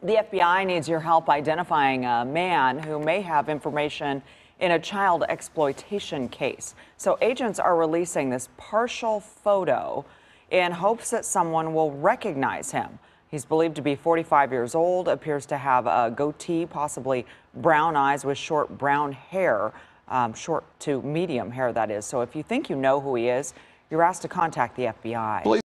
The FBI needs your help identifying a man who may have information in a child exploitation case. So agents are releasing this partial photo in hopes that someone will recognize him. He's believed to be 45 years old, appears to have a goatee, possibly brown eyes with short brown hair, short to medium hair, that is. So if you think you know who he is, you're asked to contact the FBI.